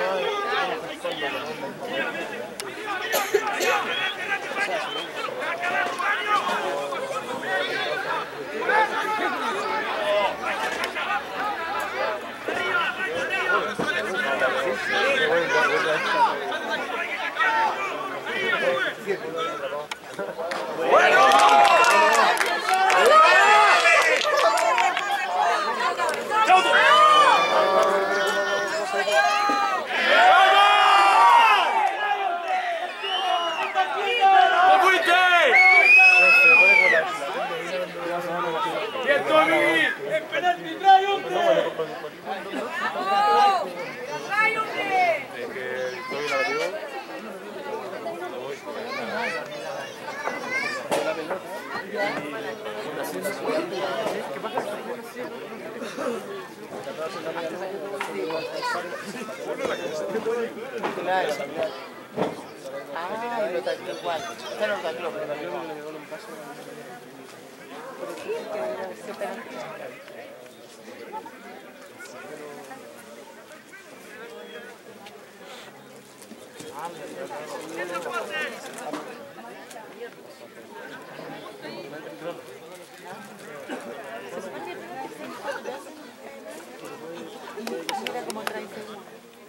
Ah, y lo tacló igual. Se lo tacló, pero tacló no le pegó un paso. Pero sí, que se pegan. Mira cómo trae seguro.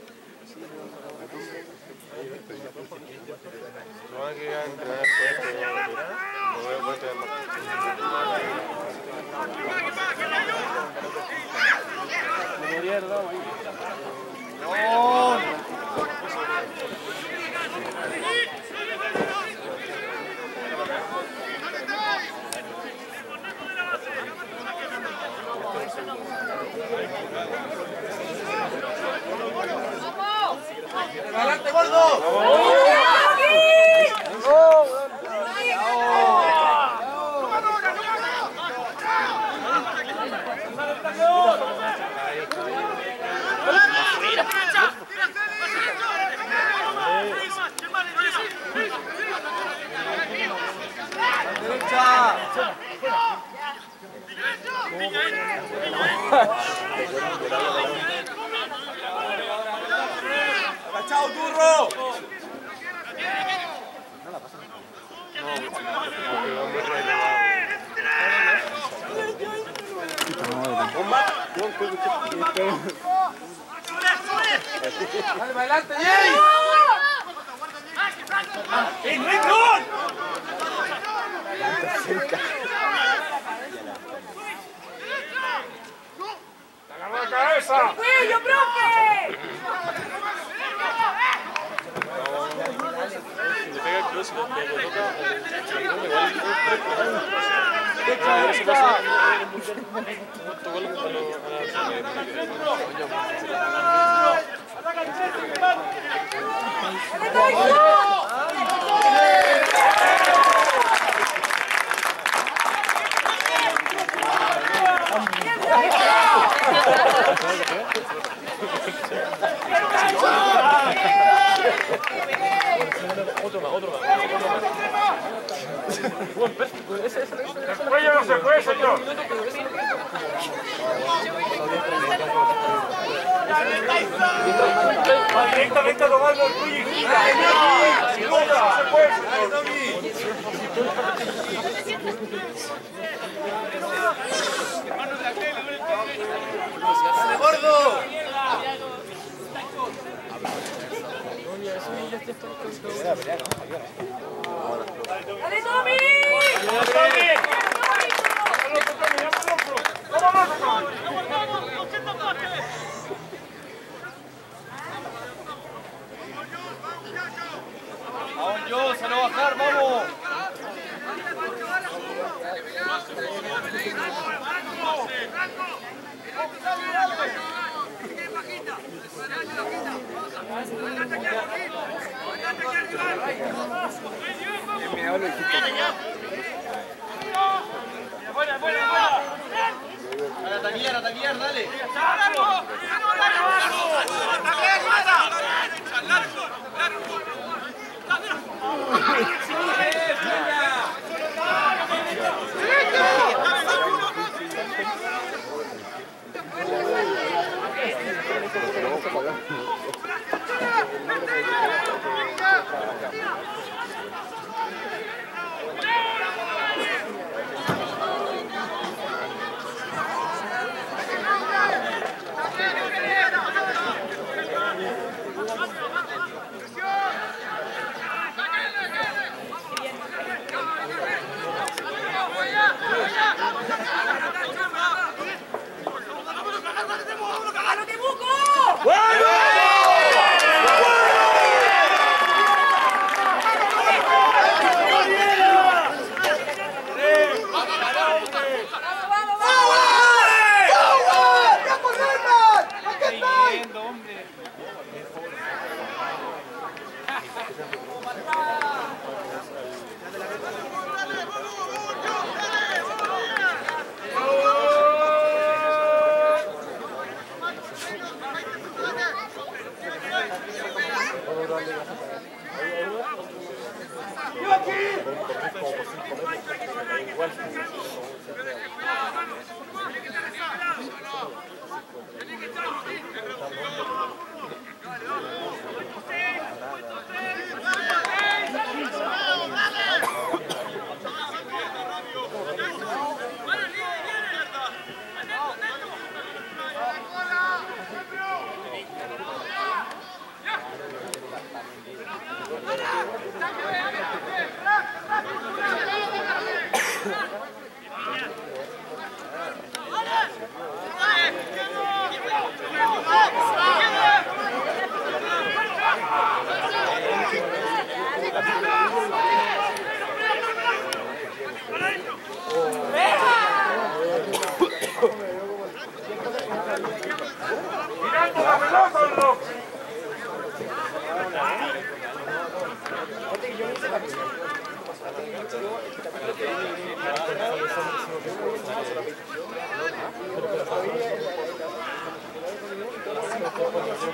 No van a quedar entrenar después, pero no voy a poder tener más. No, ¡Adelante, gordo! ¡Agachado, turro! ¡Dale, para adelante, Jay! ¡Ring, ring, run! ¡Agarra la cabeza! ¡Cuello, profe! Si le pega el cross y lo toca, o me va a ver si pasa en el mundial. Tocó a otro más, otro más, otro más. Buen pez, ese, ese, ese. ¡El cuello no se fue, señor! Va directamente a tomarlo el cuello y gira. ¡Sin duda, no se puede, ¡Dale, gordo! ¡Dale, Tommy! ¡Vamos, yo! ¡Se lo va a bajar, vamos! ¡Buena, buena, buena! ¡A taquillar, a taquillar, dale!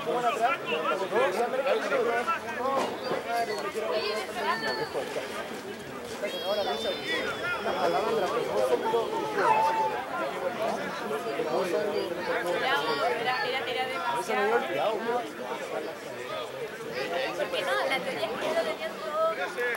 Porque no, la teoría es que lo tenían todo.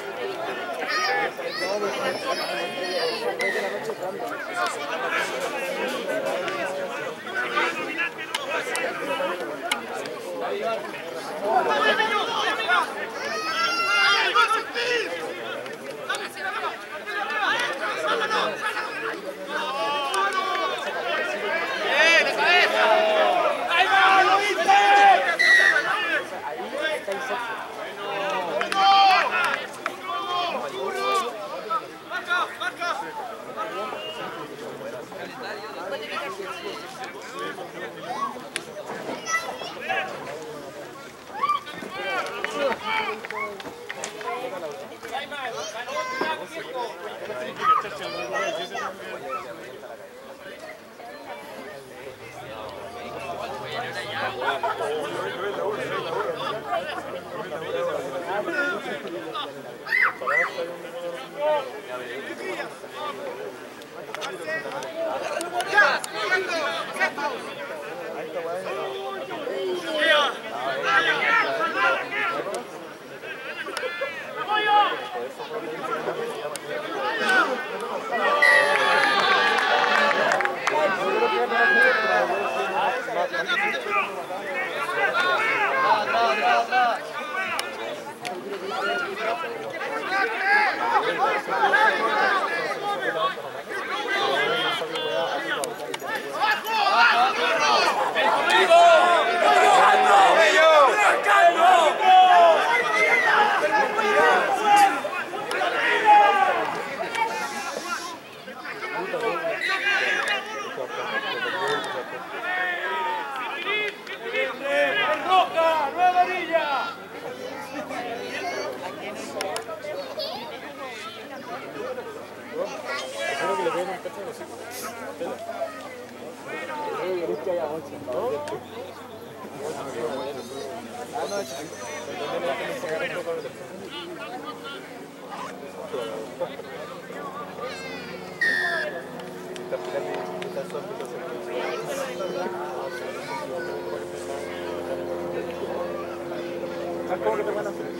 ¿Cómo que te van a hacer?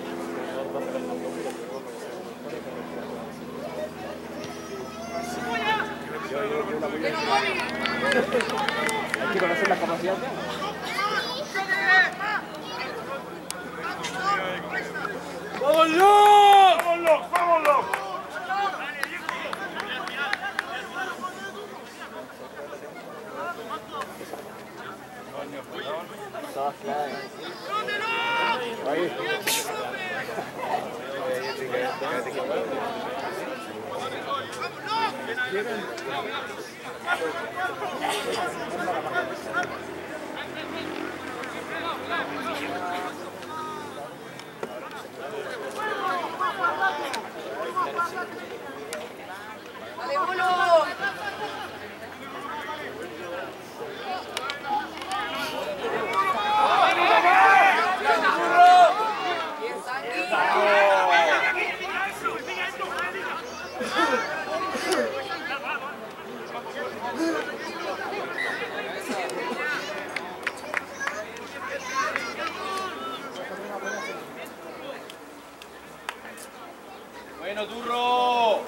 Hay que conocer las capacidades. ¡Vámonos! ¡Vámonos! ¡Vámonos! Todas claras. Ahí. ¡Dale, uno! Bueno, turro.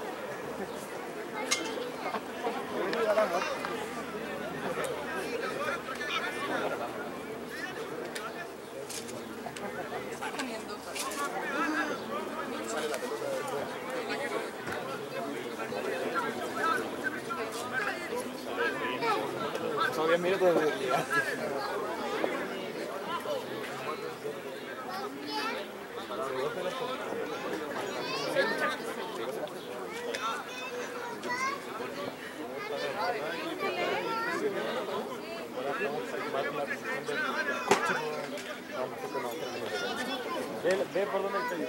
Son diez minutos de día. Ve, ve por dónde estoy.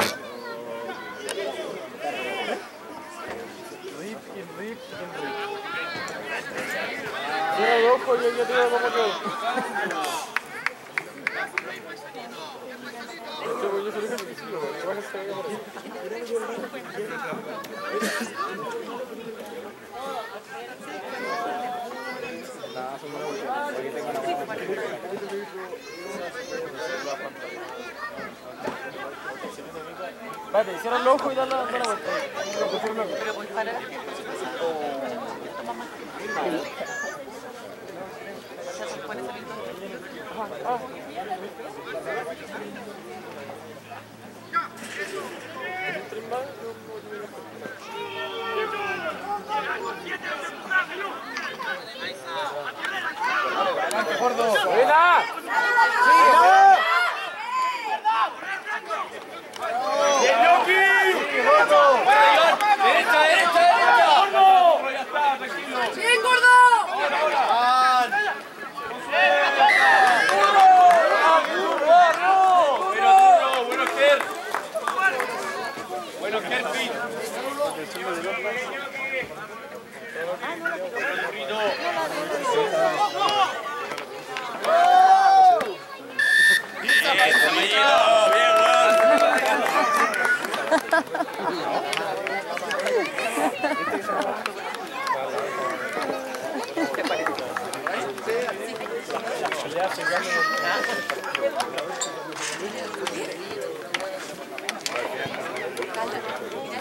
Rip y rip y rip. Cierra el ojo y yo te digo cómo quedó. Espérate, cierra los ojos y da la, da la vuelta. Pero voy para la gente. Se pone saliendo. Ah. ¡Buena! ¡Derecha, derecha, derecha! ¡Ya está, tranquilo! ¡Bien, gordo! Bueno, bueno, Ger. Bueno, Gerpi. Mira,